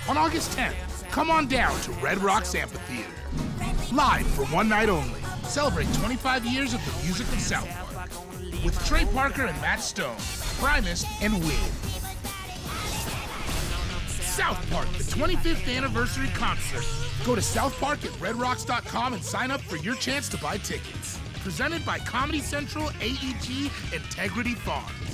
On August 10th, come on down to Red Rocks Amphitheater. Live for one night only. Celebrate 25 years of the music of South Park. With Trey Parker and Matt Stone, Primus, and Win. South Park, the 25th anniversary concert. Go to southpark@redrocks.com and sign up for your chance to buy tickets. Presented by Comedy Central, AEG, and Tegridy Farms.